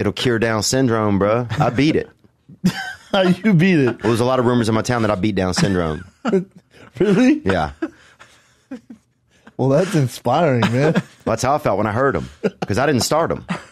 It'll cure Down syndrome, bro. I beat it. How you beat it? There was a lot of rumors in my town that I beat Down syndrome. Really? Yeah. Well, that's inspiring, man. That's how I felt when I heard them, because I didn't start them.